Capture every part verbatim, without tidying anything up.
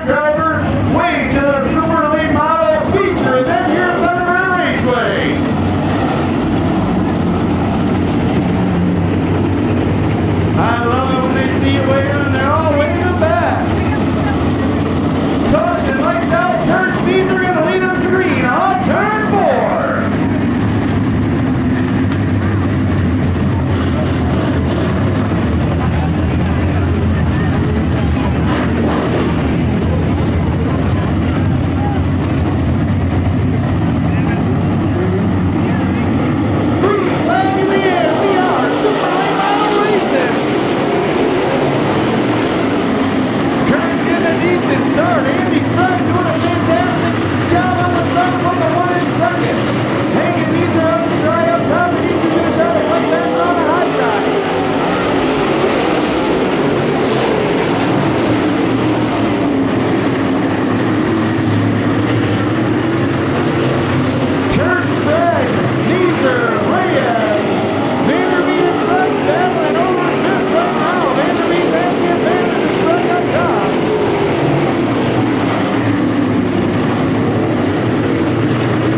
track driver, wave to the Super Late Model feature event here at Thunderbird Raceway. I love it when they see you waving and they're all waving back. Caution, lights out. Kurt Sneezer going to lead us to green on turn four. Start. Andy Sprague doing a fantastic job on the start from the one in second. Hanging these are up to dry up top, and he's going to try to fight back on the high side. Kurt Sprague, Neeser, Reyes, Vandermeer and Sprague battling over fifth right now. Vandermeer and Vandermeer and Sprague up top.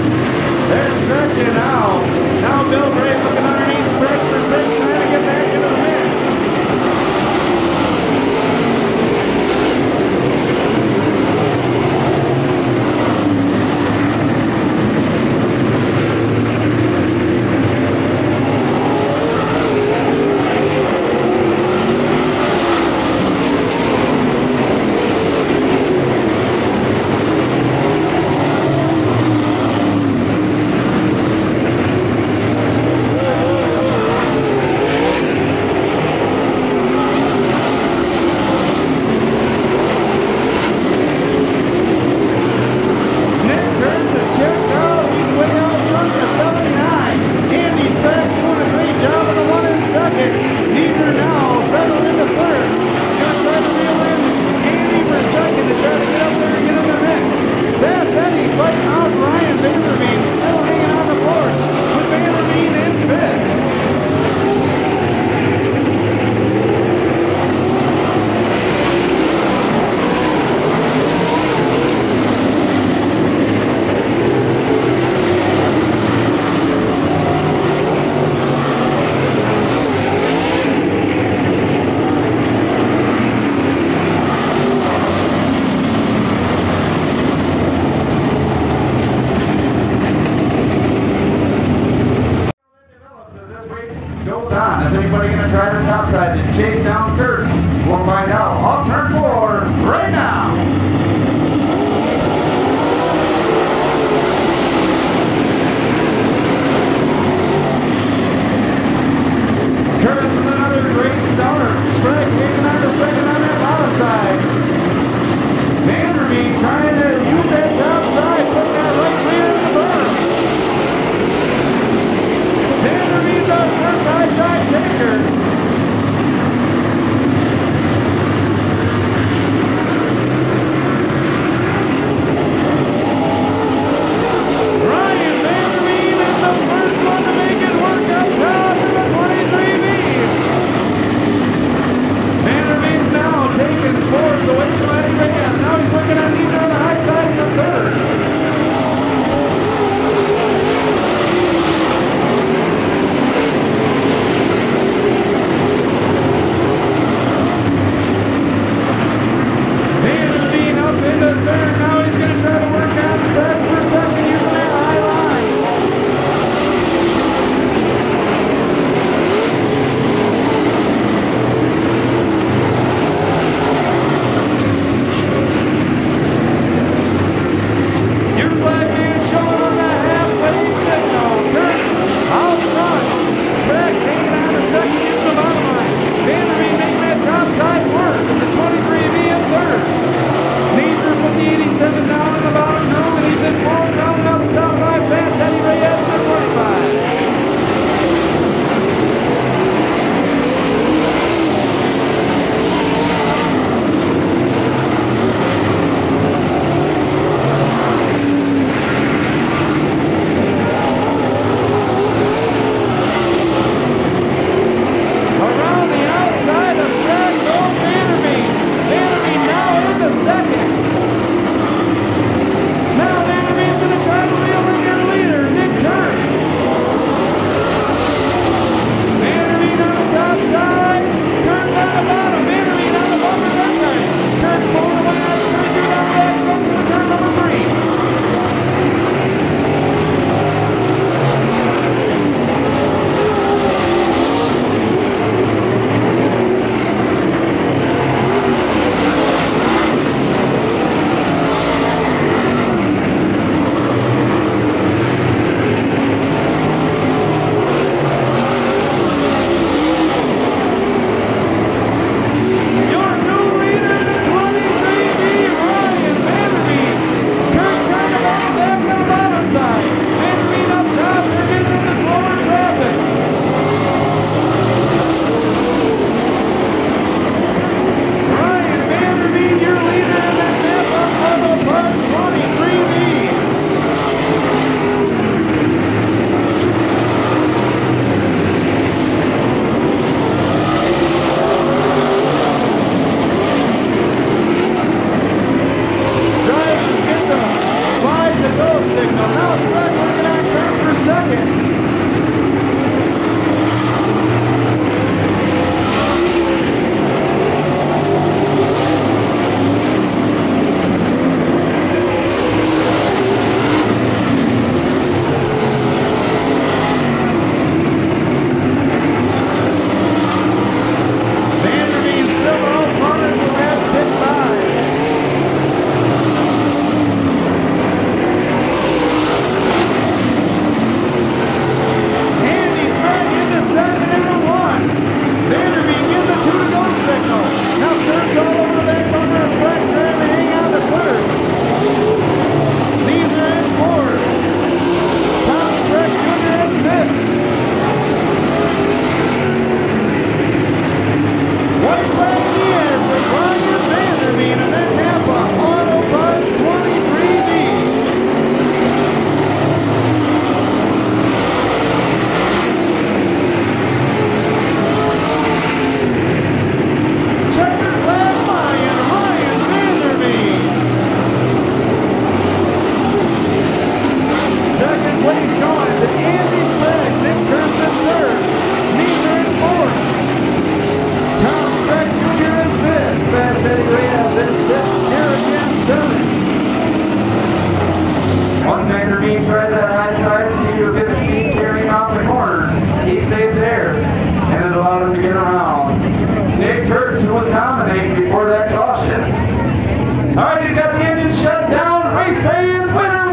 Bean tried that high side, see he was getting speed carrying off the corners. He stayed there, and it allowed him to get around. Nick Kurtz, who was dominating before that caution. All right, he's got the engine shut down. Race fans, winner!